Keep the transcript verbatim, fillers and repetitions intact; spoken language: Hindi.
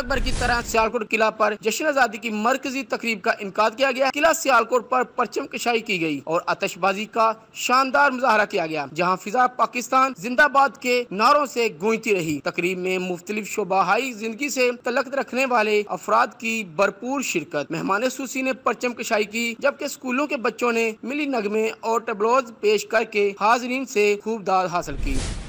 भर की तरह सियालकोट किला पर जश्न आजादी की मरकजी तकरीब का इनकाद किया गया। किला सियालकोट पर परचम कशाई की गई और आतिशबाजी का शानदार मुजाहरा किया गया, जहाँ फिजा पाकिस्तान जिंदाबाद के नारों से गूंजती रही। तकरीब में मुख्तलिफ शोबाहाई जिंदगी से तल्लक रखने वाले अफराद की भरपूर शिरकत। मेहमान सूसी ने परचम कशाई की, जबकि स्कूलों के बच्चों ने मिली नगमे और टबलोज पेश करके हाजरीन से खूब दाद हासिल की।